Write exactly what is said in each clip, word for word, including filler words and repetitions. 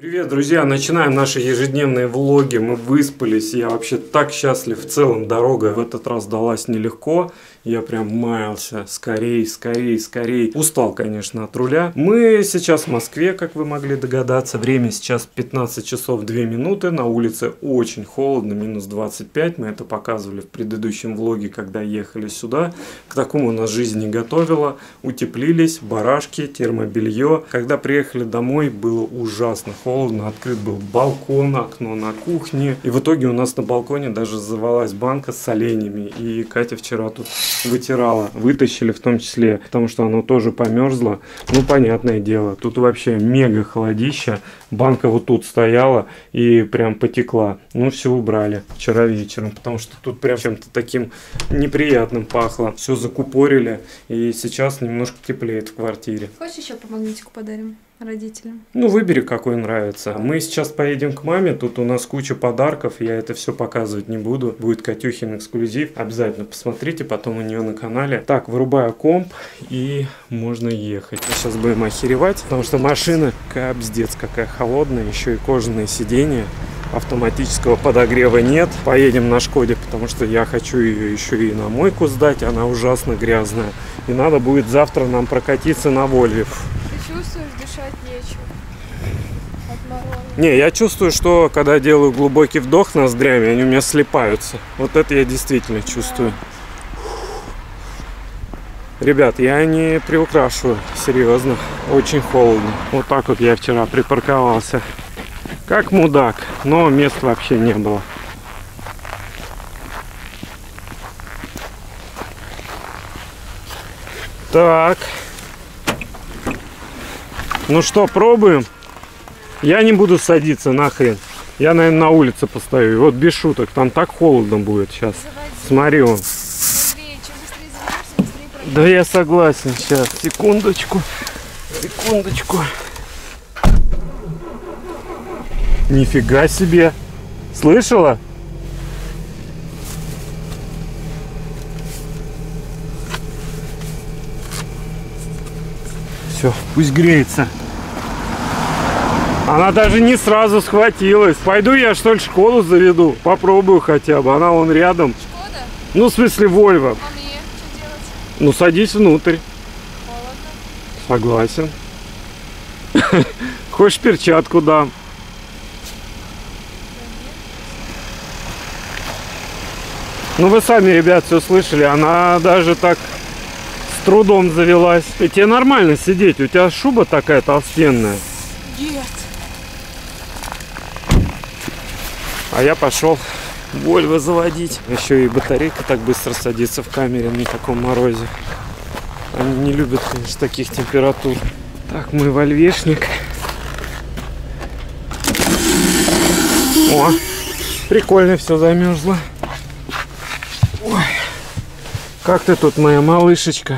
Привет, друзья! Начинаем наши ежедневные влоги. Мы выспались. Я вообще так счастлив. В целом дорога в этот раз далась нелегко. Я прям маялся. Скорей, скорей, скорей. Устал, конечно, от руля. Мы сейчас в Москве, как вы могли догадаться. Время сейчас пятнадцать часов две минуты. На улице очень холодно, минус двадцать пять. Мы это показывали в предыдущем влоге, когда ехали сюда. К такому нас жизнь не готовила. Утеплились, барашки, термобелье. Когда приехали домой, было ужасно холодно. Холодно, открыт был балкон, окно на кухне. И в итоге у нас на балконе даже завалась банка с соленьями. И Катя вчера тут вытирала. Вытащили в том числе, потому что оно тоже померзло. Ну, понятное дело, тут вообще мега холодища. Банка вот тут стояла и прям потекла. Ну, все убрали вчера вечером, потому что тут прям чем-то таким неприятным пахло. Все закупорили, и сейчас немножко теплеет в квартире. Хочешь еще по магнитику подарим родителям? Ну, выбери, какой нравится. Мы сейчас поедем к маме, тут у нас куча подарков, я это все показывать не буду. Будет Катюхин эксклюзив, обязательно посмотрите, потом у нее на канале. Так, вырубаю комп, и можно ехать. Сейчас будем охеревать, потому что машина капздец какая холодная, еще и кожаные сиденья. Автоматического подогрева нет. Поедем на Шкоде, потому что я хочу ее еще и на мойку сдать, она ужасно грязная. И надо будет завтра нам прокатиться на Вольве. Ты чувствуешь, дышать нечего от мороза? Не, я чувствую, что когда делаю глубокий вдох ноздрями, они у меня слипаются. Вот это я действительно чувствую. Ребят, я не приукрашиваю, серьезно, очень холодно. Вот так вот я вчера припарковался. Как мудак, но мест вообще не было. Так. Ну что, пробуем? Я не буду садиться, нахрен. Я, наверное, на улице постою. Вот без шуток, там так холодно будет сейчас. Смотри он. Быстрее, чем быстрее замерзнешь, быстрее пройдешь. Да я согласен. Сейчас, секундочку. Секундочку. Нифига себе. Слышала? Все, пусть греется. Она даже не сразу схватилась. Пойду я, что ли, школу заведу. Попробую хотя бы. Она вон рядом. Шкода? Ну, в смысле, Вольво. А мне что делать? Ну, садись внутрь. Холодно. Согласен. Хочешь, перчатку дам? Ну, вы сами, ребят, все слышали. Она даже так с трудом завелась. И тебе нормально сидеть. У тебя шуба такая толстенная. Нет. А я пошел Вольво заводить. Еще и батарейка так быстро садится в камере на таком морозе. Они не любят, конечно, таких температур. Так, мой вольвешник. О, прикольно все замерзло. Ой, как ты тут, моя малышечка?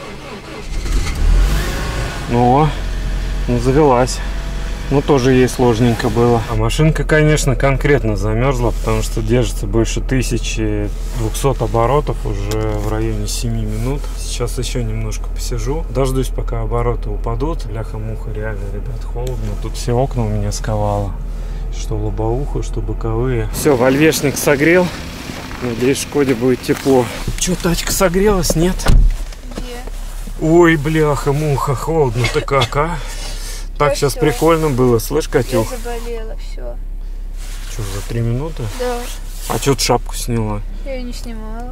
О, ну завелась. Ну, тоже ей сложненько было. А машинка, конечно, конкретно замерзла, потому что держится больше тысячи двухсот оборотов уже в районе семи минут. Сейчас еще немножко посижу. Дождусь, пока обороты упадут. Ляха-муха, реально, ребят, холодно. Тут все окна у меня сковало. Что лобовуху, что боковые. Все, вольвешник согрел. Надеюсь, в Шкоде будет тепло. Че, тачка согрелась? Нет? Где? Ой, бляха-муха, холодно-то как, а? Так, Да сейчас всё. прикольно было. Слышь, Я Катюх? заболела, все. Что, за три минуты? Да. А что ты шапку сняла? Я ее не снимала.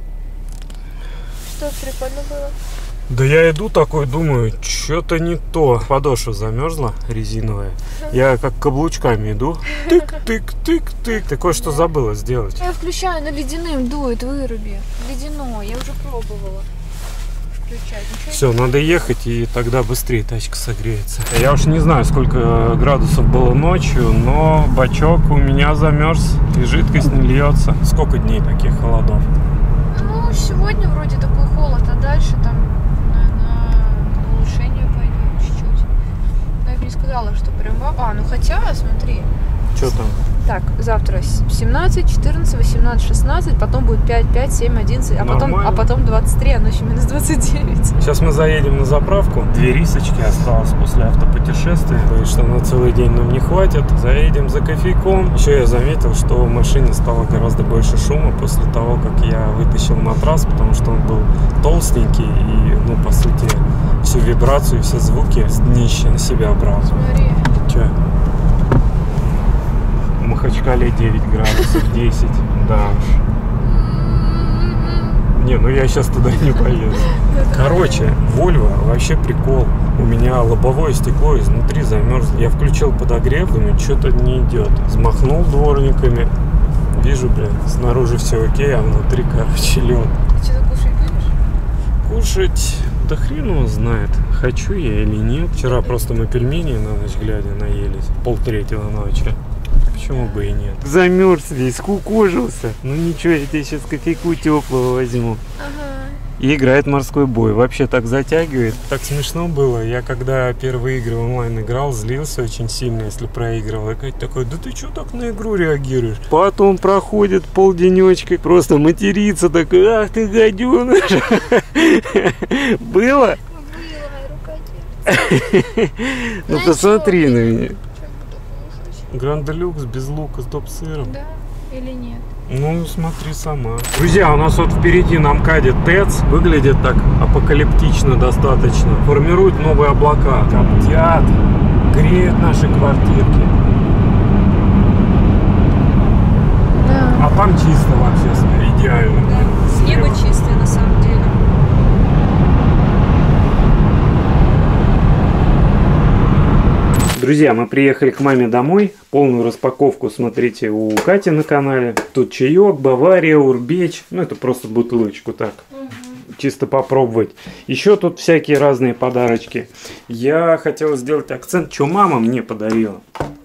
Что, прикольно было? Да я иду такой, думаю, что-то не то. Подошва замерзла, резиновая. Я как каблучками иду. Тык-тык-тык-тык. Ты кое-что забыла сделать. Я включаю, на ледяным дует, выруби. Ледяное, я уже пробовала. Включать. Все, надо ехать, и тогда быстрее тачка согреется. Я уж не знаю, сколько градусов было ночью, но бачок у меня замерз, и жидкость не льется. Сколько дней таких холодов? Ну, сегодня вроде такой холод, а дальше там, наверное, к улучшению пойдет чуть-чуть. Но я бы не сказала, что прям... А, ну хотя, смотри. Что там? Так, завтра семнадцать, четырнадцать, восемнадцать, шестнадцать, потом будет пять, пять, семь, одиннадцать, а потом, а потом двадцать три, а ночью минус двадцать девять. Сейчас мы заедем на заправку. Две рисочки осталось после автопутешествия. Боюсь, что на целый день нам не хватит. Заедем за кофейком. Еще я заметил, что в машине стало гораздо больше шума после того, как я вытащил матрас, потому что он был толстенький и, ну, по сути, всю вибрацию, все звуки с днища на себя брал. Смотри. Че? В Махачкале девять градусов, десять. Да уж. Не, ну я сейчас туда не поеду. Короче, Volvo вообще прикол. У меня лобовое стекло изнутри замерзло. Я включил подогрев, думаю, что-то не идет. Взмахнул дворниками. Вижу, блин, снаружи все окей, а внутри, короче, лед. Ты что-то кушать будешь? Кушать, да хрен его знает, хочу я или нет. Вчера просто мы пельмени на ночь глядя наелись. Полтретьего ночи. Почему бы и нет? Замерз весь, скукожился. Ну ничего, я тебе сейчас кофейку теплого возьму. Ага. И играет морской бой. Вообще так затягивает. Так смешно было. Я когда первые игры онлайн играл, злился очень сильно, если проигрывал. И Катя такой, да ты что так на игру реагируешь? Потом проходит полденечка, просто матерится такой, ах ты гаденыш. Было? Было, моя рука. Ну посмотри на меня. Гранделюкс без лука с топ-сыром. Да или нет? Ну, смотри сама. Друзья, у нас вот впереди на МКАДе ТЭЦ. Выглядит так апокалиптично достаточно. Формируют новые облака. Коптят, греют наши квартирки. Да. А там чисто вообще, идеально. Да. Небо чистое на самом деле. Друзья, мы приехали к маме домой. Полную распаковку смотрите у Кати на канале. Тут чаек, Бавария, Урбеч. Ну, это просто бутылочку так. Угу. Чисто попробовать. Еще тут всякие разные подарочки. Я хотел сделать акцент, что мама мне подарила.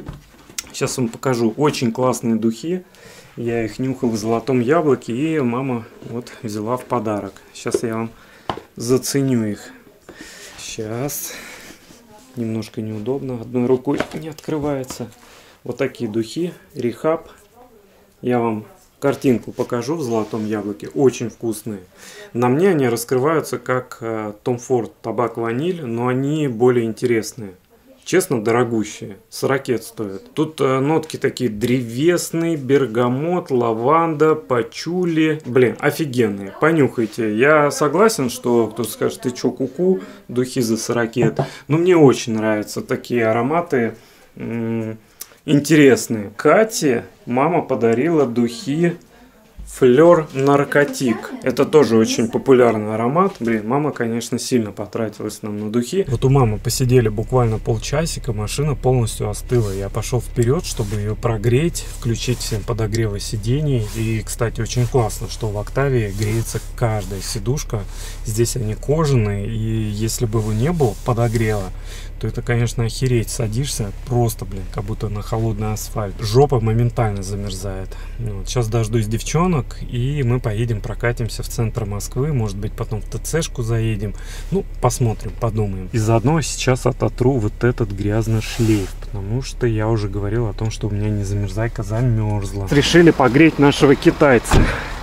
Сейчас вам покажу. Очень классные духи. Я их нюхал в золотом яблоке. И мама вот взяла в подарок. Сейчас я вам заценю их. Сейчас... Немножко неудобно, одной рукой не открывается. Вот такие духи, Рехаб. Я вам картинку покажу в золотом яблоке. Очень вкусные. На мне они раскрываются как Tom Ford табак ваниль, но они более интересные. Честно, дорогущие. сорок стоят. Тут э, нотки такие древесный, бергамот, лаванда, пачули. Блин, офигенные. Понюхайте. Я согласен, что кто-то скажет, ты чё, куку, духи за сорок. Но мне очень нравятся такие ароматы. М-м, интересные. Кате мама подарила духи Флёр Наркотик. Это тоже очень популярный аромат. Блин, мама, конечно, сильно потратилась нам на духи. Вот у мамы посидели буквально полчасика, машина полностью остыла. Я пошел вперед, чтобы ее прогреть, включить всем подогревы сидений. И, кстати, очень классно, что в Октавии греется каждая сидушка. Здесь они кожаные, и если бы его не было подогрева, то это, конечно, охереть. Садишься просто, блин, как будто на холодный асфальт. Жопа моментально замерзает. Вот. Сейчас дождусь девчонок, и мы поедем, прокатимся в центр Москвы. Может быть, потом в ТЦшку заедем. Ну, посмотрим, подумаем. И заодно сейчас ототру вот этот грязный шлейф, потому что я уже говорил о том, что у меня незамерзайка замерзла. Решили погреть нашего китайца.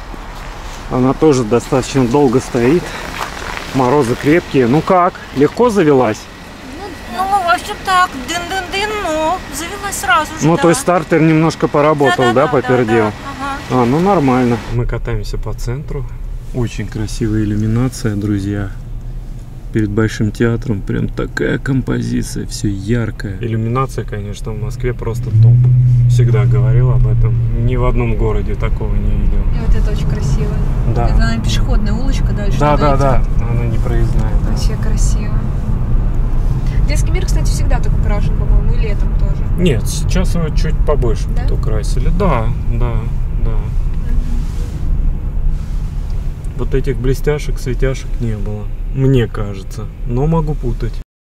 Она тоже достаточно долго стоит. Морозы крепкие. Ну как, легко завелась? Ну, вообще так, дын-дын-дын, но завелась сразу же. Ну, да. то есть стартер немножко поработал, да, да, да, попердел? Да, да. Ага. А, ну нормально. Мы катаемся по центру. Очень красивая иллюминация, друзья. Перед Большим театром прям такая композиция, все яркое. Иллюминация, конечно, в Москве просто топ. Всегда говорил об этом. Ни в одном городе такого не видел. И вот это очень красиво. Да. Это, наверное, пешеходная улочка дальше. Да, да, да. Она не проездная. Да. Вообще красиво. Детский мир, кстати, всегда так украшен, по-моему, и летом тоже. Нет, сейчас его чуть побольше да? украсили. Да, да, да. Mm-hmm. Вот этих блестяшек, светяшек не было. Мне кажется. Но могу путать.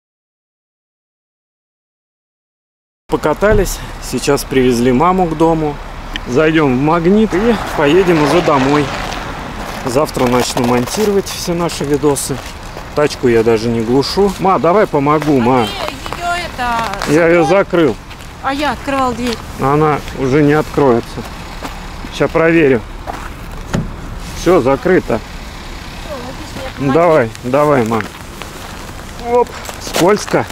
Покатались. Сейчас привезли маму к дому. Зайдем в Магнит и поедем уже домой. Завтра начну монтировать все наши видосы. Тачку я даже не глушу. Ма, давай помогу, ма. Ее это... Я ее закрыл. А я открывал дверь. Она уже не откроется. Сейчас проверю. Все, закрыто. Ну, давай, давай, мам. Оп, скользко.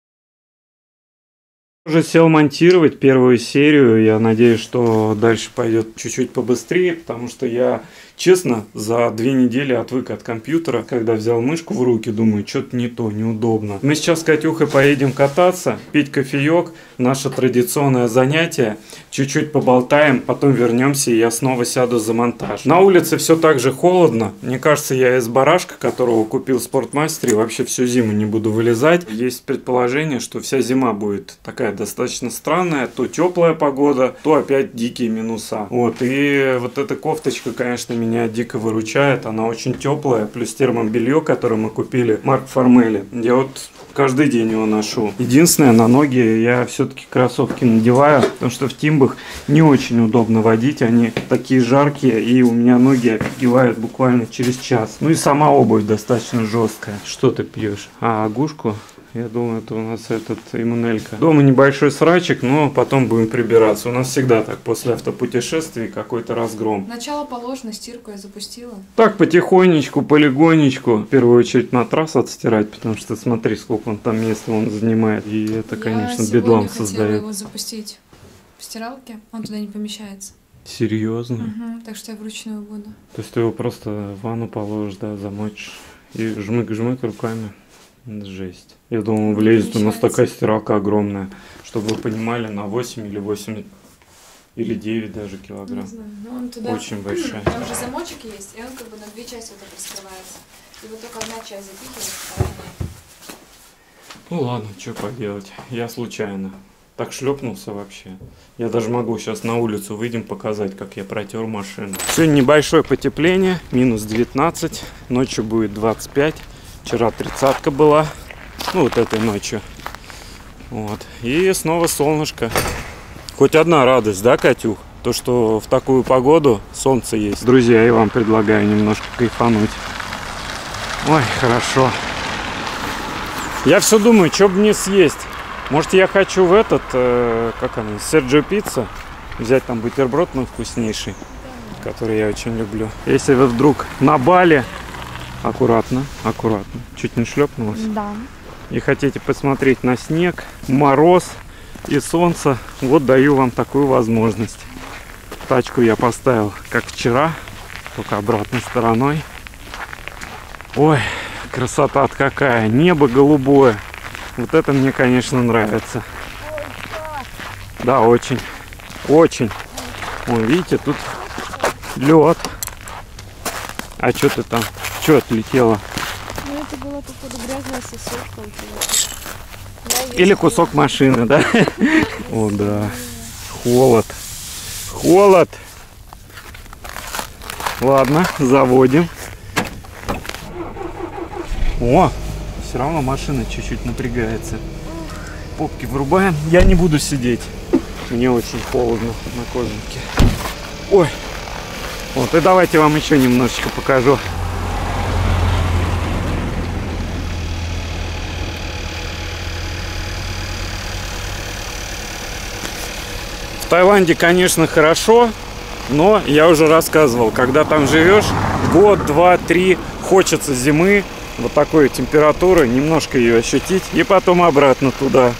Уже сел монтировать первую серию. Я надеюсь, что дальше пойдет чуть-чуть побыстрее, потому что я, честно, за две недели отвык от компьютера. Когда взял мышку в руки, думаю, что-то не то, неудобно. Мы сейчас с Катюхой поедем кататься, пить кофеек. Наше традиционное занятие. Чуть-чуть поболтаем, потом вернемся, и я снова сяду за монтаж. На улице все так же холодно. Мне кажется, я из барашка, которого купил в Спортмастере, вообще всю зиму не буду вылезать. Есть предположение, что вся зима будет такая достаточно странная. То теплая погода, то опять дикие минуса. Вот, и вот эта кофточка, конечно, меня дико выручает. Она очень теплая, плюс термобелье, которое мы купили, Марк Формели. Я вот каждый день его ношу. Единственное, на ноги я все-таки кроссовки надеваю, потому что в Тимбах не очень удобно водить. Они такие жаркие, и у меня ноги офигевают буквально через час. Ну и сама обувь достаточно жесткая. Что ты пьешь? А, агушку? Я думаю, это у нас этот иммунелька. Дома небольшой срачик, но потом будем прибираться. У нас всегда так, после автопутешествий какой-то разгром. Начало положено, стирку я запустила. Так, потихонечку, полигонечку. В первую очередь матрас отстирать, потому что смотри, сколько он там места он занимает. И это, конечно, бедлам создает. Я хотела его запустить в стиралке, он туда не помещается. Серьезно? Угу, так что я вручную буду. То есть ты его просто в ванну положишь, да, замочишь и жмык-жмык руками. Жесть. Я думал, влезет, у нас такая стиралка огромная, чтобы вы понимали, на восемь или восемь или девять даже килограмм. Не знаю, но он туда... Очень большая. Там уже замочек есть, и он как бы на две части вот так раскрывается. И вот только одна часть запихивается, вторая нет. Ну ладно, что поделать. Я случайно. Так шлепнулся вообще. Я даже могу сейчас на улицу выйдем показать, как я протер машину. Сегодня небольшое потепление, минус девятнадцать, ночью будет двадцать пять. Вчера тридцатка была, ну вот этой ночью. Вот. И снова солнышко. Хоть одна радость, да, Катюх? То, что в такую погоду солнце есть. Друзья, я вам предлагаю немножко кайфануть. Ой, хорошо. Я все думаю, что бы мне съесть. Может, я хочу в этот, э, как она, Серджио Пицца, взять там бутерброд, ну, вкуснейший, который я очень люблю. Если вы вдруг на Бали... Аккуратно, аккуратно. Чуть не шлепнулась. Да. И хотите посмотреть на снег, мороз и солнце, вот даю вам такую возможность. Тачку я поставил, как вчера, только обратной стороной. Ой, красота-то какая. Небо голубое. Вот это мне, конечно, нравится. Да, очень. Очень. Вон, видите, тут лед. А что ты там? Что отлетело? Ну, это была, походу, грязная сосулька. Или кусок машины, да? О, да. Холод. Холод. Ладно, заводим. О, все равно машина чуть-чуть напрягается. Попки врубаем. Я не буду сидеть. Мне очень холодно на кожанке. Ой. Вот, и давайте вам еще немножечко покажу. В Таиланде, конечно, хорошо, но я уже рассказывал, когда там живешь год, два, три, хочется зимы, вот такой температуры, немножко ее ощутить, и потом обратно туда.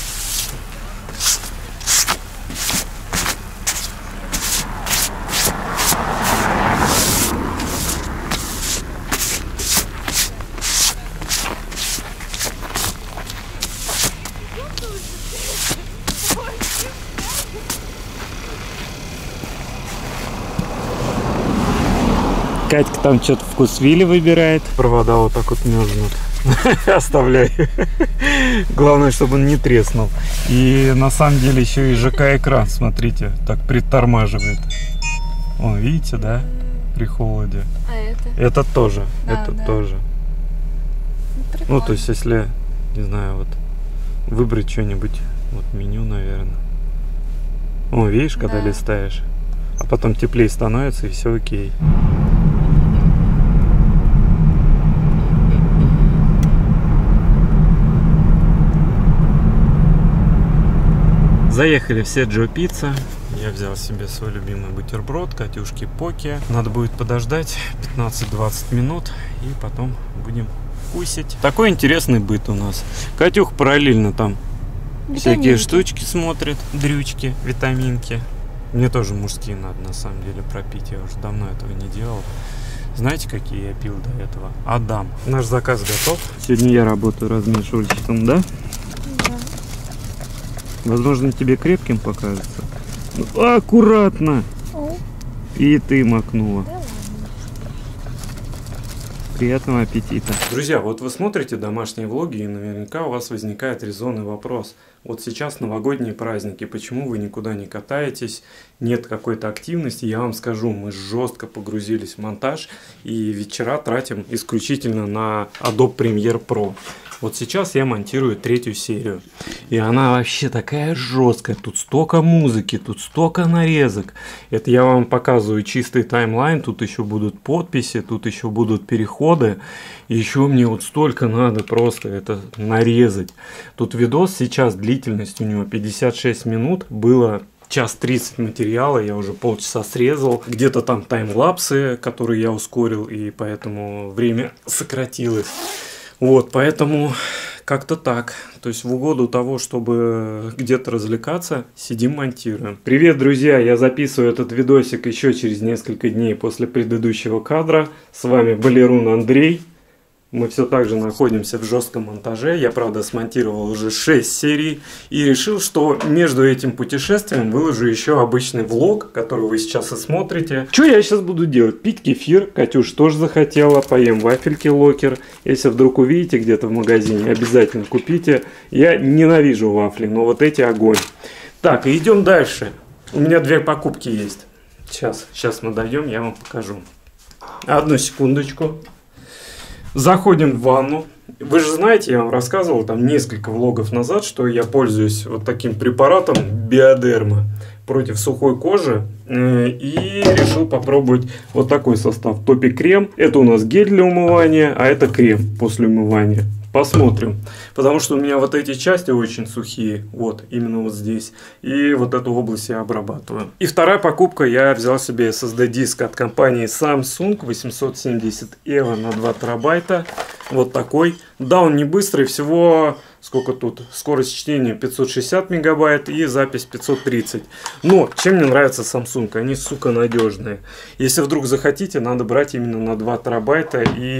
Катька там что-то вкусвилли выбирает. Провода вот так вот мерзнут. Оставляю. Главное, чтобы он не треснул. И на самом деле еще и ЖК-экран, смотрите, так притормаживает. О, видите, да? При холоде. А это? Это тоже. А, это да. тоже. Прикольно. Ну, то есть, если, не знаю, вот выбрать что-нибудь, вот меню, наверное. О, видишь, когда Да. листаешь. А потом теплее становится, и все окей. Заехали в Седжио Пицца. Я взял себе свой любимый бутерброд, Катюшки Поки. Надо будет подождать пятнадцать-двадцать минут и потом будем кусить. Такой интересный быт у нас. Катюх параллельно там витаминки. Всякие штучки смотрит, дрючки, витаминки. Мне тоже мужские надо на самом деле пропить. Я уже давно этого не делал. Знаете, какие я пил до этого? Адам. Наш заказ готов. Сегодня я работаю размешивальщиком, да? Да. Возможно, тебе крепким покажется. Ну, аккуратно. О. И ты макнула. Да ладно. Приятного аппетита. Друзья, вот вы смотрите домашние влоги, и наверняка у вас возникает резонный вопрос. Вот сейчас новогодние праздники, почему вы никуда не катаетесь, нет какой-то активности? Я вам скажу, мы жестко погрузились в монтаж и вечера тратим исключительно на Adobe Premiere Pro. Вот сейчас я монтирую третью серию. И она вообще такая жесткая. Тут столько музыки, тут столько нарезок. Это я вам показываю чистый таймлайн. Тут еще будут подписи, тут еще будут переходы. И еще мне вот столько надо просто это нарезать. Тут видос сейчас, длительность у него пятьдесят шесть минут. Было час тридцать материала, я уже полчаса срезал. Где-то там таймлапсы, которые я ускорил, и поэтому время сократилось. Вот, поэтому как-то так. То есть в угоду того, чтобы где-то развлекаться, сидим, монтируем. Привет, друзья! Я записываю этот видосик еще через несколько дней после предыдущего кадра. С вами Балерун Андрей. Мы все так же находимся в жестком монтаже. Я, правда, смонтировал уже шесть серий. И решил, что между этим путешествием выложу еще обычный влог, который вы сейчас и смотрите. Что я сейчас буду делать? Пить кефир. Катюш тоже захотела. Поем вафельки Локер. Если вдруг увидите где-то в магазине, обязательно купите. Я ненавижу вафли, но вот эти огонь. Так, и идем дальше. У меня две покупки есть. Сейчас, сейчас мы дойдем, я вам покажу. Одну секундочку. Заходим в ванну. Вы же знаете, я вам рассказывал там несколько влогов назад, что я пользуюсь вот таким препаратом Биодерма против сухой кожи. И решил попробовать вот такой состав. Топи крем. Это у нас гель для умывания, а это крем после умывания. Посмотрим. Потому что у меня вот эти части очень сухие. Вот, именно вот здесь. И вот эту область я обрабатываю. И вторая покупка. Я взял себе эс эс ди-диск от компании Samsung. восемьсот семьдесят эво на два терабайта. Вот такой. Да, он не быстрый. Всего... Сколько тут? Скорость чтения пятьсот шестьдесят мегабайт и запись пятьсот тридцать. Но чем мне нравится Samsung? Они, сука, надежные. Если вдруг захотите, надо брать именно на два терабайта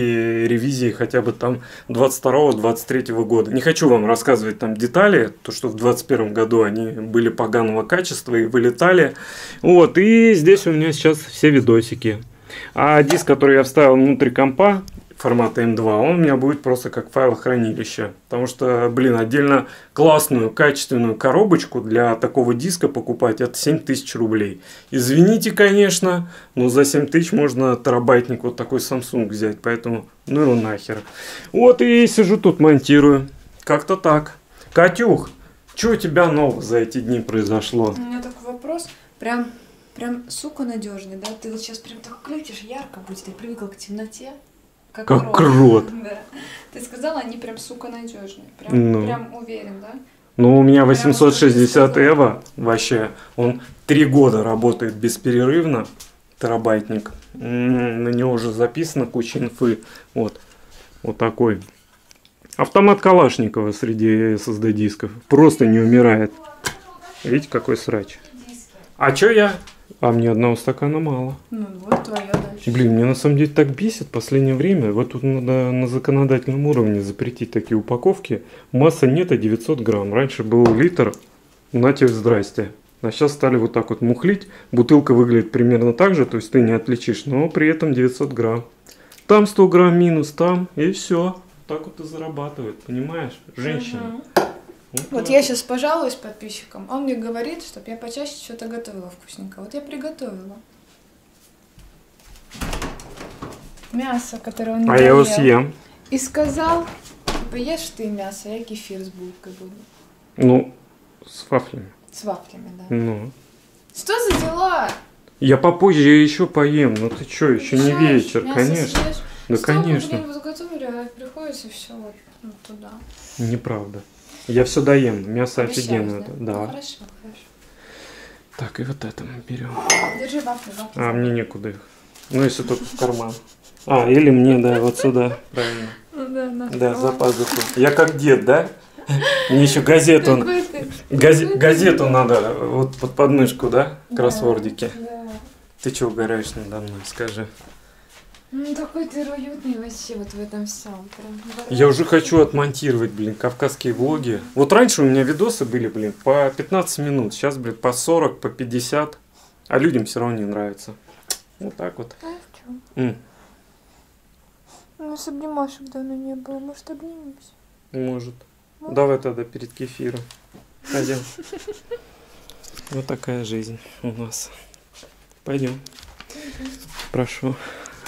и ревизии хотя бы там двадцать второго — двадцать третьего года. Не хочу вам рассказывать там детали, то что в двадцать первом году они были поганого качества и вылетали. Вот, и здесь у меня сейчас все видосики. А диск, который я вставил внутрь компа, формата эм два, он у меня будет просто как файлохранилище. Потому что, блин, отдельно классную, качественную коробочку для такого диска покупать, это семь тысяч рублей. Извините, конечно, но за семь тысяч можно терабайтник вот такой Samsung взять. Поэтому, ну его нахер. Вот и сижу тут, монтирую. Как-то так. Катюх, что у тебя нового за эти дни произошло? У меня такой вопрос. Прям, прям, сука, надежный, да? Ты вот сейчас прям так включишь, ярко будет. Ты привыкла к темноте. Как, как крот. крот. Да. Ты сказала, они прям, сука, надежные. Прям, ну. прям уверен, да? Ну, у меня восемьсот шестьдесят эво, вообще, он три года работает бесперерывно, терабайтник. М-м, на него уже записано куча инфы. Вот, вот такой. Автомат Калашникова среди эс эс ди-дисков. Просто не умирает. Видите, какой срач. А чё я? А мне одного стакана мало. Ну вот твоя дальше. Блин, мне на самом деле так бесит в последнее время. Вот тут надо на законодательном уровне запретить такие упаковки. Масса нетто девятьсот грамм. Раньше был литр. На тебе здрасте. А сейчас стали вот так вот мухлить. Бутылка выглядит примерно так же, то есть ты не отличишь, но при этом девятьсот грамм. Там сто грамм минус, там, и все. Так вот и зарабатывает, понимаешь? Женщина. Угу. Вот, вот я сейчас пожалуюсь подписчикам, он мне говорит, чтобы я почаще что-то готовила вкусненько. Вот я приготовила. Мясо, которое он не А я его съем. И сказал, типа, ешь ты мясо, я кефир с булкой буду. Ну, с вафлями. С вафлями, да. Ну. Что за дела? Я попозже еще поем. Ну ты что, еще не вечер, мясо конечно. Съешь? Да, Столько конечно. время заготовили, а приходится все вот, вот туда. Неправда. Я все доем. Мясо Обещаешь, офигенное. Да? Да. Ну, хорошо, хорошо. Так, и вот это мы берем. Держи вафли, вафли. А, мне некуда их. Ну, если только в карман. А, или мне, да, вот сюда. Правильно. Ну, да, на. Да, за пазуху. Я как дед, да? Мне еще газету, газе, газету надо вот под подмышку, да? Кроссвордики. Да. Ты что угораешь надо мной, скажи. Ну такой ты уютный вообще вот в этом всем. Я уже хочу отмонтировать, блин, кавказские влоги. Вот раньше у меня видосы были, блин, по пятнадцать минут. Сейчас, блин, по сорок, по пятьдесят. А людям все равно не нравится. Вот так вот. А в чем? М. У нас обнимашек давно не было. Может, обнимемся? Может. Давай тогда перед кефиром. Пойдем. Вот такая жизнь у нас. Пойдем. Прошу.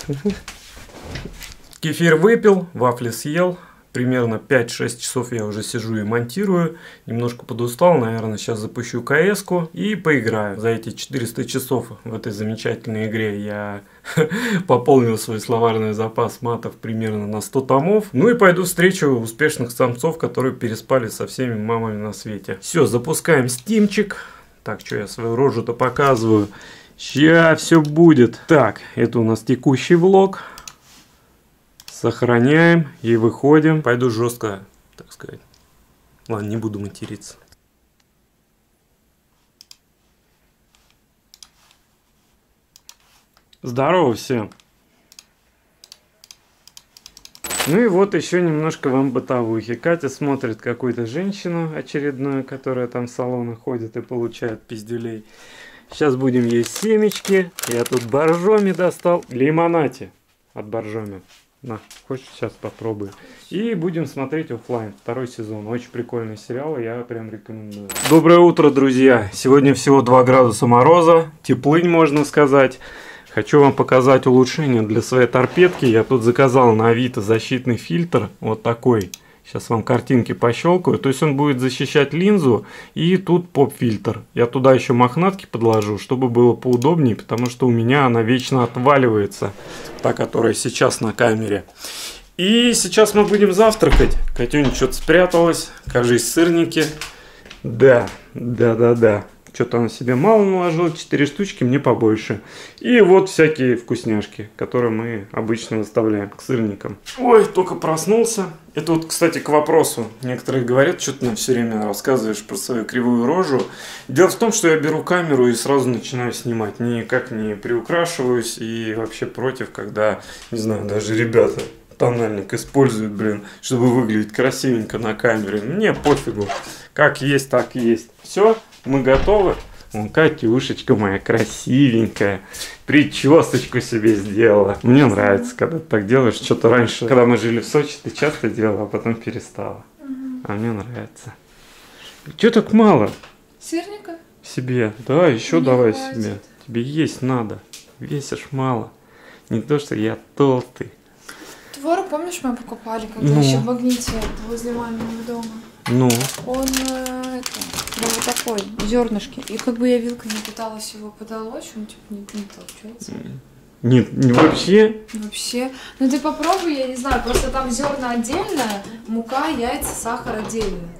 Кефир выпил, вафли съел. Примерно пять-шесть часов я уже сижу и монтирую. Немножко подустал, наверное, сейчас запущу КС-ку и поиграю. За эти четыреста часов в этой замечательной игре я пополнил свой словарный запас матов примерно на сто томов. Ну и пойду встречу успешных самцов, которые переспали со всеми мамами на свете. Все, запускаем стимчик. Так, что я свою рожу-то показываю. Сейчас все будет. Так, это у нас текущий влог. Сохраняем и выходим. Пойду жестко, так сказать. Ладно, не буду материться. Здорово всем. Ну и вот еще немножко вам бытовухи. Катя смотрит какую-то женщину очередную, которая там в салоны ходит и получает пиздюлей. Сейчас будем есть семечки. Я тут боржоми достал. Лимонати от боржоми. На, хочешь, сейчас попробую. И будем смотреть оффлайн. Второй сезон. Очень прикольный сериал, я прям рекомендую. Доброе утро, друзья. Сегодня всего два градуса мороза. Теплынь, можно сказать. Хочу вам показать улучшение для своей торпедки. Я тут заказал на Авито защитный фильтр. Вот такой. Сейчас вам картинки пощелкаю. То есть он будет защищать линзу. И тут поп-фильтр. Я туда еще мохнатки подложу, чтобы было поудобнее. Потому что у меня она вечно отваливается. Та, которая сейчас на камере. И сейчас мы будем завтракать. Катюня что-то спряталась. Кажись, сырники. Да, да, да, да. Что-то она себе мало наложила. Четыре штучки, мне побольше. И вот всякие вкусняшки, которые мы обычно выставляем к сырникам. Ой, только проснулся. Это вот, кстати, к вопросу. Некоторые говорят, что ты нам все время рассказываешь про свою кривую рожу. Дело в том, что я беру камеру и сразу начинаю снимать. Никак не приукрашиваюсь и вообще против, когда, не знаю, даже ребята тональник используют, блин, чтобы выглядеть красивенько на камере. Мне пофигу. Как есть, так и есть. Все, мы готовы. Вон, Катюшечка моя красивенькая. Причесочку себе сделала. Мне нравится, когда ты так делаешь. Что-то раньше, когда мы жили в Сочи, ты часто делала, а потом перестала. Угу. А мне нравится. Чего так мало? Сырника? Себе. Да, еще Мне давай хватит. себе. Тебе есть надо. Весишь мало. Не то, что я толстый. Творог, помнишь, мы покупали, когда Ну. еще в Магните возле маминого дома? Ну. Он э, это, был вот такой, зернышки. И как бы я вилкой не пыталась его подолочь, он типа не, не толчется. Нет, не вообще. Вообще. Ну ты попробуй, я не знаю, просто там зерна отдельно, мука, яйца, сахар отдельно.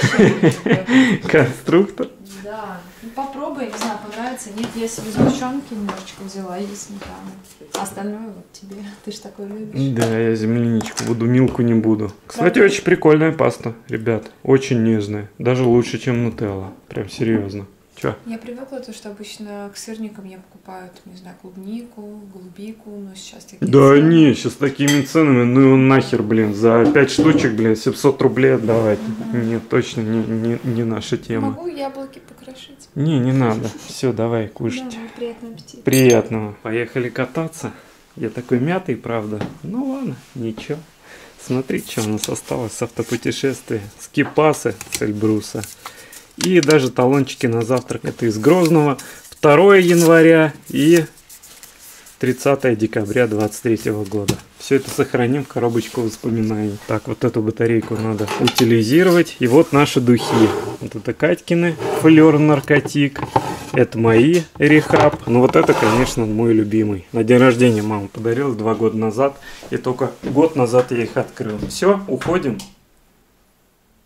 Конструктор. Да. Ну попробуй, не знаю, понравится. Нет, я себе сгущенки немножечко взяла и сметану. Остальное вот тебе. Ты ж такой любишь. Да, я земляничку буду, милку не буду. Кстати, очень прикольная паста, ребят. Очень нежная. Даже лучше, чем нутелла. Прям серьезно. Чё? Я привыкла, то, что обычно к сырникам я покупаю, не знаю, клубнику, голубику, но сейчас такие Да цены. не, сейчас такими ценами, ну нахер, блин, за пять штучек, блин, семьсот рублей отдавать. Угу. Нет, точно не, не, не наша тема. Могу яблоки покрошить. Не, не надо. Все, давай, кушать. Да, приятного аппетита. Приятного. Поехали кататься. Я такой мятый, правда. Ну ладно, ничего. Смотри, что у нас осталось с автопутешествия. Скипасы с Эльбруса. И даже талончики на завтрак. Это из Грозного. второго января и тридцатого декабря двадцать третьего года. Все это сохраним в коробочку воспоминаний. Так, вот эту батарейку надо утилизировать. И вот наши духи. Вот это Катькины флёр наркотик. Это мои рехаб. Ну вот это, конечно, мой любимый. На день рождения мама подарила два года назад. И только год назад я их открыл. Все, уходим.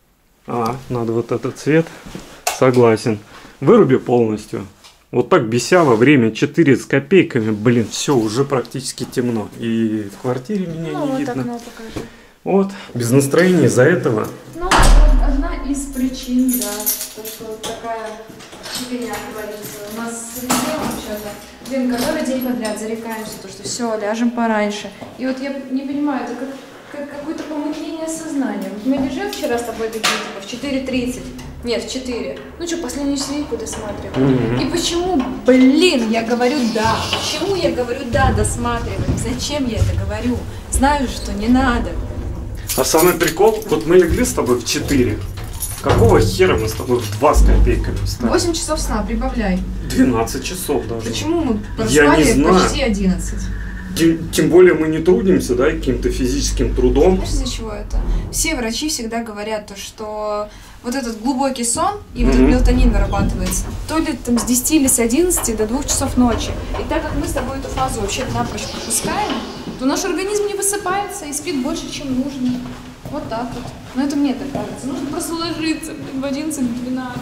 А, надо вот этот цвет. Согласен. Выруби полностью. Вот так бесяло. Время четыре с копейками. Блин, все, уже практически темно. И в квартире меня ну, не вот видно. окно покажи. Вот. Без настроения из-за этого. Ну, вот одна из причин, да, то, что такая фигня творится. У нас с ребенком что-то, блин, который день подряд зарекаемся, то, что все, ляжем пораньше. И вот я не понимаю, это как, как какое-то помутнение сознания. Вот мы лежим вчера с тобой такие, типа, в четыре тридцать. Нет, в четыре. Ну что, последнюю серийку досматриваем. Mm-hmm. И почему, блин, я говорю да? Почему я говорю да, досматриваем? Зачем я это говорю? Знаю, что не надо. А самый прикол, вот мы легли с тобой в четыре. Какого хера мы с тобой в два с копейками встали? восемь часов сна, прибавляй. двенадцать часов даже. Почему мы Я не проспали знаю. почти одиннадцать? Тем, тем более мы не трудимся, да, каким-то физическим трудом. Знаешь, из-за чего это? Все врачи всегда говорят то, что вот этот глубокий сон и вот этот Mm-hmm. мелатонин вырабатывается то ли там с десяти или с одиннадцати до двух часов ночи. И так как мы с тобой эту фазу вообще напрочь пропускаем, то наш организм не высыпается и спит больше, чем нужно. Вот так вот. Но это мне так кажется. Нужно просто ложиться, блин, в одиннадцать-двенадцать.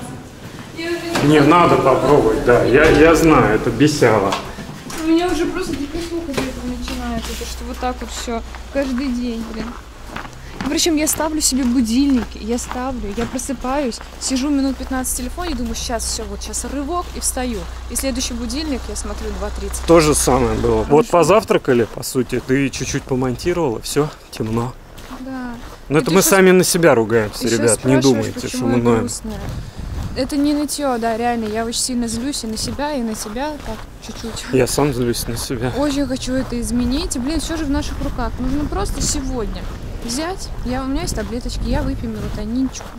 Не, не надо попробовать, да. Я, я знаю, это бесяло. У меня уже просто депрессуха начинается, то что вот так вот все каждый день, блин. Причем я ставлю себе будильник, я ставлю, я просыпаюсь, сижу минут пятнадцать в телефоне, думаю, сейчас все, вот сейчас рывок и встаю. И следующий будильник я смотрю два тридцать. То же самое было. Хорошо. Вот позавтракали, по сути, ты чуть-чуть помонтировала, все, темно. Да. Но это мы еще... сами на себя ругаемся, еще ребят, не думайте, что мы ноем. Это не нытье, да, реально, я очень сильно злюсь и на себя, и на себя, так, чуть-чуть. Я сам злюсь на себя. Очень хочу это изменить, и, блин, все же в наших руках. Нужно просто сегодня взять, я, у меня есть таблеточки, я выпью мелатонинчику.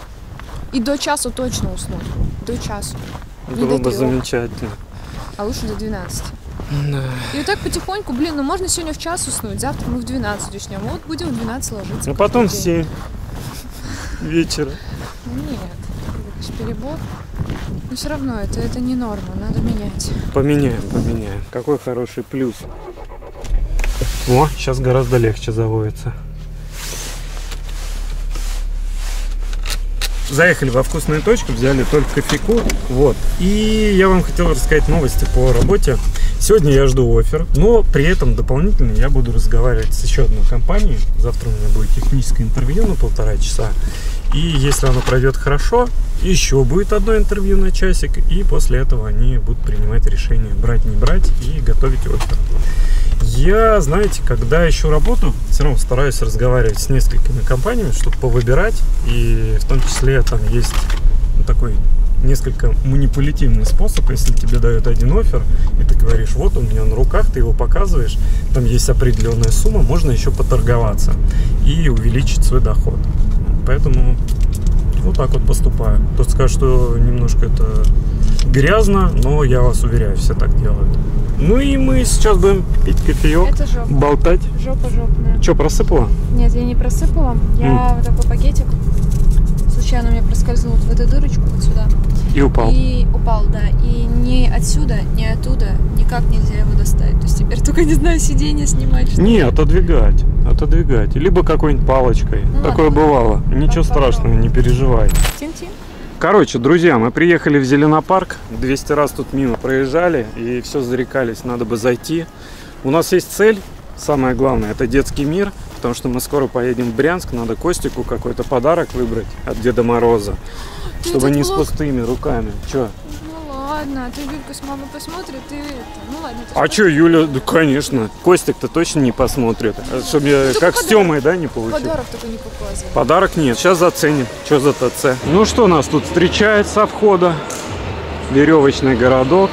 И до часу точно уснуть, до часу. Было бы замечательно. А лучше до двенадцати. Да. И вот так потихоньку, блин, ну можно сегодня в час уснуть, завтра мы в двенадцать уснем, вот будем в двенадцать ложиться. А потом в семь вечера. Нет. Перебор. Но все равно это, это не норма, надо менять. Поменяем, поменяем. Какой хороший плюс. О, сейчас гораздо легче заводится. Заехали во вкусную точку, взяли только кофейку. Вот. И я вам хотел рассказать новости по работе. Сегодня я жду оффер, но при этом дополнительно я буду разговаривать с еще одной компанией. Завтра у меня будет техническое интервью на полтора часа. И если оно пройдет хорошо, еще будет одно интервью на часик. И после этого они будут принимать решение, брать, не брать, и готовить оффер. Я, знаете, когда ищу работу, все равно стараюсь разговаривать с несколькими компаниями, чтобы повыбирать. И в том числе там есть такой несколько манипулятивный способ. Если тебе дают один оффер, и ты говоришь, вот он у меня на руках, ты его показываешь, там есть определенная сумма, можно еще поторговаться и увеличить свой доход. Поэтому вот так вот поступаю. Кто-то скажет, что немножко это грязно, но я вас уверяю, все так делают. Ну и мы сейчас будем пить кофеек, болтать. Жопа жопная. Че, просыпала? Нет, я не просыпала. Я mm. вот такой пакетик случайно у меня проскользнул вот в эту дырочку вот сюда. И упал. И упал, да. И ни отсюда, ни оттуда никак нельзя его достать. То есть теперь только, не знаю, сиденье снимать. Что не, отодвигать. Отодвигать. Либо какой-нибудь палочкой. Ну, такое ладно, бывало. Ничего страшного, не переживай. Тин-тин. Короче, друзья, мы приехали в Зеленопарк. двести раз тут мимо проезжали. И все зарекались, надо бы зайти. У нас есть цель. Самое главное, это детский мир. Потому что мы скоро поедем в Брянск. Надо Костику какой-то подарок выбрать от Деда Мороза. Ты чтобы не плохо... с пустыми руками. Че? Ну ладно, ты Юлька с мамой посмотрит, и это. Ну ладно. А что, Юля, да, конечно. Костик-то точно не посмотрит. Чтобы я ну, как подарок, с Тёмой, да, не получил. Подарок только не показывай. Подарок нет. Сейчас заценим. Что за ТЦ? Ну что нас тут встречает со входа? Веревочный городок.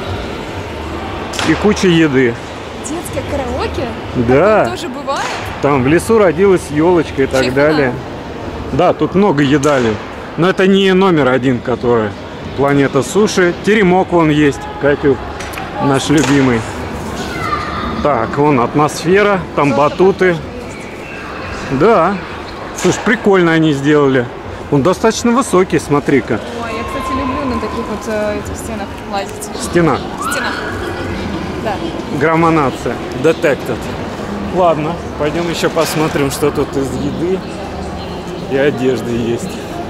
И куча еды. Детское караоке? Да. Там тоже бывает? Там в лесу родилась елочка и так Чайфуна. Далее. Да, тут много едали. Но это не номер один, который. Планета суши. Теремок вон есть, Катюк, наш любимый. Так, вон атмосфера, там батуты. Да. Слушай, прикольно они сделали. Он достаточно высокий, смотри-ка. Ой, я, кстати, люблю на таких вот э, этих стенах лазить. Стена. Стена. Да. Громонация. Detected. Ладно, пойдем еще посмотрим, что тут из еды и одежды есть.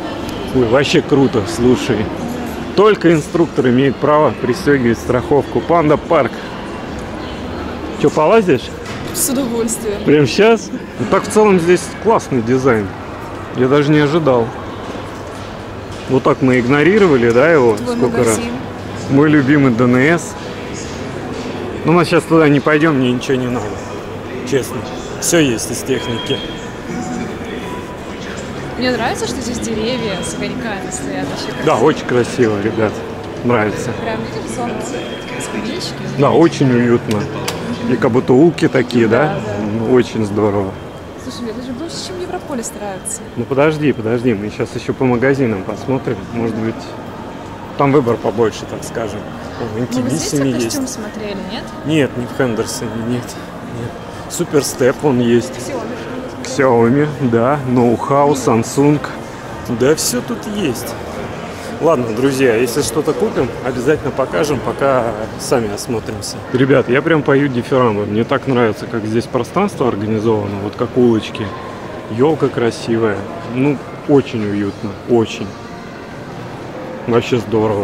Ой, вообще круто, слушай. Только инструктор имеет право пристегивать страховку. Панда парк. Че, полазишь? С удовольствием. Прям сейчас? Ну, так в целом здесь классный дизайн. Я даже не ожидал. Вот так мы игнорировали, да, его? Твой Сколько магазин. раз? Мой любимый ДНС. Но мы сейчас туда не пойдем, мне ничего не надо. Честно. Все есть из техники. Мне нравится, что здесь деревья с огоньками стоят. Вообще Да, очень красиво, ребят. Нравится. прям видишь зону скамеечки. Да, очень уютно. И как будто улки такие, да? Да, да. Ну, очень здорово. Слушай, мне даже больше, чем Европолис нравится. Ну подожди, подожди, мы сейчас еще по магазинам посмотрим. Может быть, там выбор побольше, так скажем. О, Мы вот здесь Интимиссими твой есть. костюм смотрели, нет? Нет, не в Хендерсоне, нет. Нет. Суперстеп он есть. Xiaomi. Xiaomi, да. Ноу-хау, Samsung. Да, все тут есть. Ладно, друзья, если что-то купим, обязательно покажем, пока сами осмотримся. Ребят, я прям пою дифирамбы. Мне так нравится, как здесь пространство организовано, вот как улочки. Елка красивая. Ну, очень уютно, очень. Вообще здорово.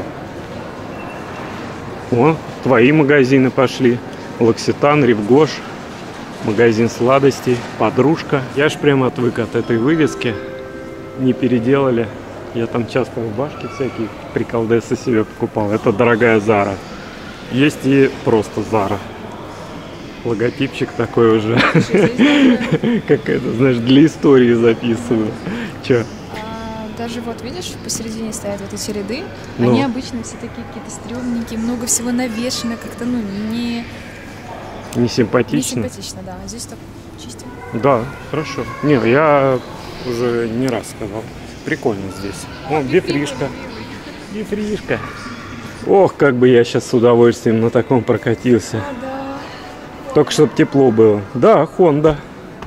О, твои магазины пошли. Лакситан, Ревгош, магазин сладостей, подружка. Я ж прям отвык от этой вывески. Не переделали. Я там часто рубашки всякие, приколдесы себе покупал. Это дорогая Зара. Есть и просто Зара. Логотипчик такой уже. Как это, знаешь, для истории записываю. Че? Даже вот, видишь, посередине стоят вот эти ряды. Ну. Они обычно все такие какие-то стрёмненькие, много всего навешено, как-то, ну, не, Не не симпатично? симпатично, да. А здесь так чистенько. Да, хорошо. Не, я уже не раз сказал. Прикольно здесь. О, бифришка. Бифришка. Ох, как бы я сейчас с удовольствием на таком прокатился. А, да. Только чтобы тепло было. Да, Honda.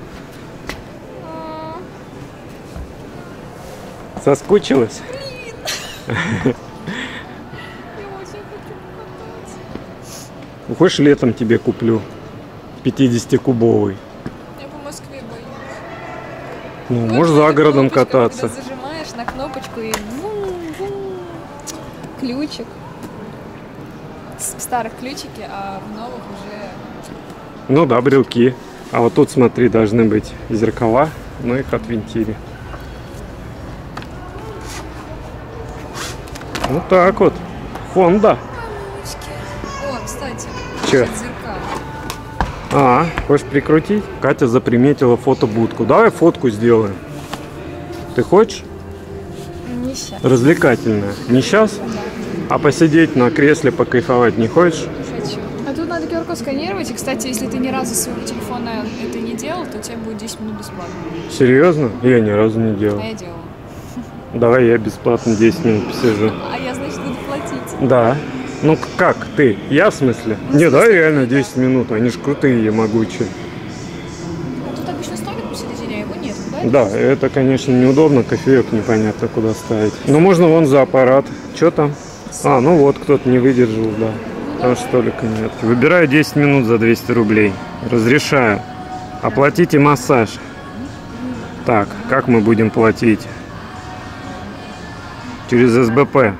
Соскучилась? Я очень хочу покататься. Хочешь, летом тебе куплю пятидесятикубовый? Я по Москве боюсь. Ну, Вот можешь эта за городом кнопочка, кататься. Когда зажимаешь на кнопочку и вум-вум. Ключик. В старых ключики, а в новых уже... Ну да, брелки. А вот тут, смотри, должны быть зеркала, но их отвинтили. Вот так вот. Honda. О, кстати, Чё? насчет зеркал. А, хочешь прикрутить? Катя заприметила фотобудку. Давай фотку сделаем. Ты хочешь? Не сейчас. Развлекательная. Не сейчас? А посидеть на кресле, покайфовать не хочешь? Хочу. А тут надо ку ар код сканировать. И, кстати, если ты ни разу с своего телефона это не делал, то тебе будет десять минут бесплатно. Серьезно? Я ни разу не делал. А я делала. Давай я бесплатно десять минут посижу. А я, значит, буду платить. Да. Ну как ты? Я в смысле? Не, да, реально десять минут. Они ж крутые, могучие. А тут обычно столик посередине, а его нет, да? Да, это, конечно, неудобно. Кофеек непонятно куда ставить. Но можно вон за аппарат. Что там? А, ну вот, кто-то не выдержал, да. Потому что столика нет. Выбираю десять минут за двести рублей. Разрешаю. Оплатите массаж. Так, как мы будем платить? Через эс бэ пэ.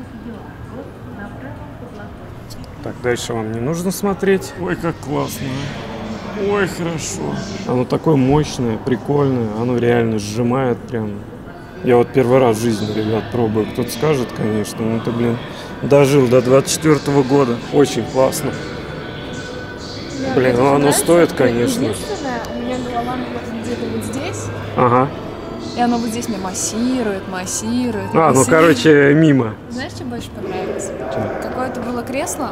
Так, дальше вам не нужно смотреть. Ой, как классно. Ой, хорошо. Оно такое мощное, прикольное. Оно реально сжимает прям. Я вот первый раз в жизни, ребят, пробую. Кто-то скажет, конечно, ну ты, блин, дожил до двадцать четвёртого года. Очень классно. Да, Блин, это ну же оно нравится. стоит, конечно. Единственное, у меня голова, наверное, где-то вот здесь. Ага. И оно вот здесь меня массирует, массирует. А, ну массирует. короче, мимо. Знаешь, что больше понравилось? Какое-то было кресло.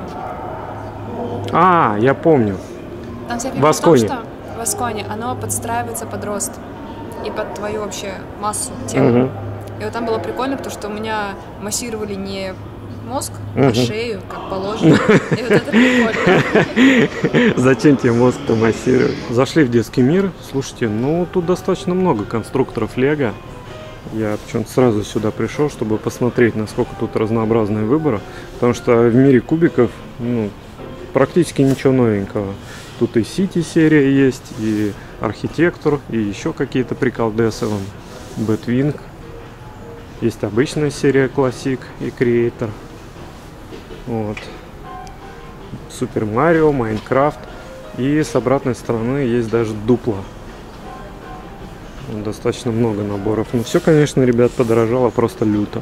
А, я помню. Там вся В фигня в том, Асконе. что в Асконе оно подстраивается под рост и под твою вообще массу тела. Угу. И вот там было прикольно, потому что у меня массировали не мозг, Мгм. а шею, как положено. И вот это прикольно. Зачем тебе мозг-то массировать? Зашли в детский мир. Слушайте, ну тут достаточно много конструкторов Лего. Я почему-то сразу сюда пришел, чтобы посмотреть, насколько тут разнообразный выбор. Потому что в мире кубиков, ну, практически ничего новенького. Тут и Сити серия есть, и Архитектор, и еще какие-то приколдесы. Бэтвинг. Есть обычная серия Classic и Creator. Вот. Супер Марио, Майнкрафт. И с обратной стороны есть даже дупло. Достаточно много наборов. Но все, конечно, ребят, подорожало просто люто.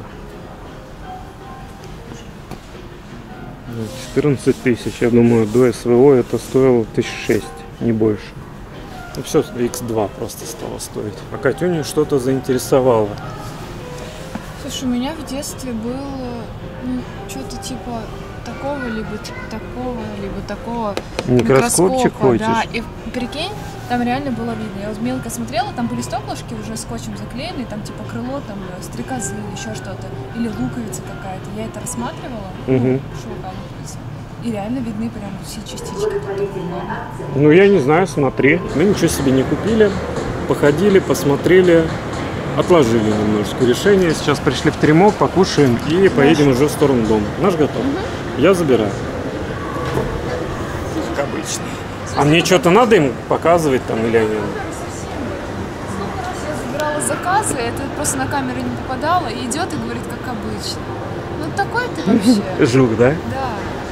четырнадцать тысяч. Я думаю, до СВО это стоило тысяч шесть, не больше. Ну все, икс два просто стало стоить. А Катюню что-то заинтересовало. Слушай, у меня в детстве было, ну, что-то типа такого, либо такого, либо такого. Микроскопчик хочешь? Да, и прикинь, там реально было видно. Я вот мелко смотрела, там были стеклышки уже скотчем заклеены, там типа крыло, там стрекозы или еще что-то, или луковица какая-то. Я это рассматривала, угу. ну, шелка луковица. И реально видны прям все частички. Ну, я не знаю, смотри. Мы ничего себе не купили. Походили, посмотрели, отложили немножечко решение. Сейчас пришли в Теремок, покушаем и поедем уже в сторону дома. Наш готов. Угу. Я забираю. Как обычно. А мне что-то надо им показывать там или они? Я забирала заказы, это просто на камеру не попадало, и идет и говорит, как обычно. Ну такой ты вообще. Жук, да? Да.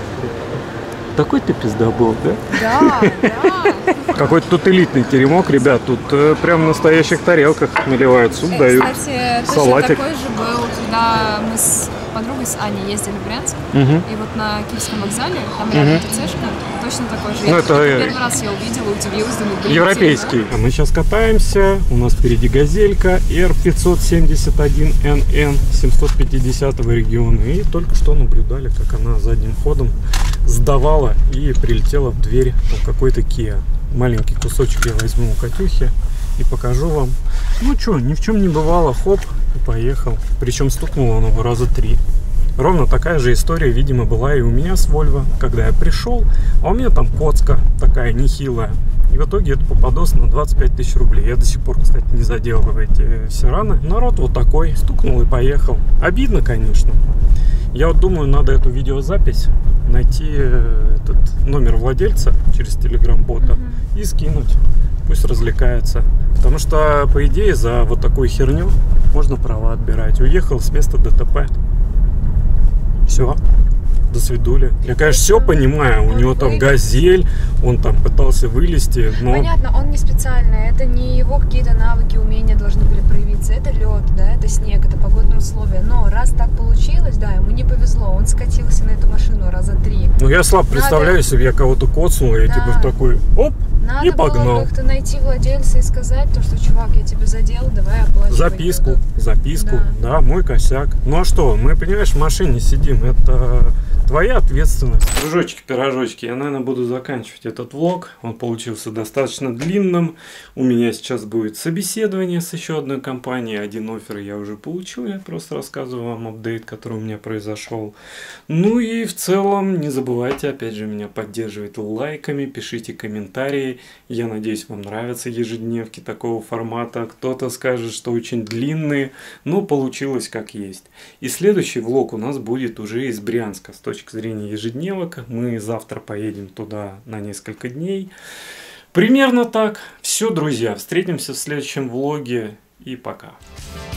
Такой ты пиздобол, да? Да, да. Какой-то тут элитный теремок, ребят. Тут э, прям в настоящих тарелках наливают суп, дают. Кстати, салатик. Точно такой же был, когда мы с подругой, с Аней, ездили в Брянск. Угу. И вот на Киевском вокзале, там рядом угу. ТЦшка, точно такой же. Ну, это первый раз я увидела, удивилась, думаю, блин, европейский. да? А мы сейчас катаемся. У нас впереди газелька эр пятьсот семьдесят один эн эн семьсот пятидесятого региона. И только что наблюдали, как она задним ходом сдавала и прилетела в дверь какой-то Kia. Маленький кусочек я возьму у Катюхи и покажу вам. Ну что, ни в чем не бывало, хоп, и поехал. Причем стукнула он его раза три. Ровно такая же история, видимо, была и у меня с Volvo, когда я пришел, а у меня там коцка такая нехилая. И в итоге это попадос на двадцать пять тысяч рублей. Я до сих пор, кстати, не заделывал эти все раны. Народ вот такой, стукнул и поехал. Обидно, конечно. Я вот думаю, надо эту видеозапись найти, этот номер владельца через телеграм-бота mm-hmm. и скинуть. Пусть развлекается. Потому что, по идее, за вот такую херню можно права отбирать. Уехал с места ДТП. Все. До свидули. Я, конечно, все понимаю. У него там газель, он там пытался вылезти, но... Понятно, он не специально. Это не его какие-то навыки, умения должны были проявиться. Это лед, да, это снег, это погодные условия. Но раз так получилось, да, ему не повезло. Он скатился на эту машину раза три. Ну, я слабо Надо... представляю, если бы я кого-то коцнул, я да. типа в такой, оп, Надо и погнал. Надо было как-то найти владельца и сказать, то, что, чувак, я тебя задел, давай оплачивай. Записку, это. записку, да. да, мой косяк. Ну а что, мы, понимаешь, в машине сидим, это... твоя ответственность. Дружочки, пирожочки, я, наверное, буду заканчивать этот влог. Он получился достаточно длинным. У меня сейчас будет собеседование с еще одной компанией. Один оффер я уже получил. Я просто рассказываю вам апдейт, который у меня произошел. Ну и в целом не забывайте, опять же, меня поддерживать лайками, пишите комментарии. Я надеюсь, вам нравятся ежедневки такого формата. Кто-то скажет, что очень длинные, но получилось как есть. И следующий влог у нас будет уже из Брянска, с точки С точки зрения ежедневок. Мы завтра поедем туда на несколько дней. Примерно так. Все, друзья. Встретимся в следующем влоге. И пока.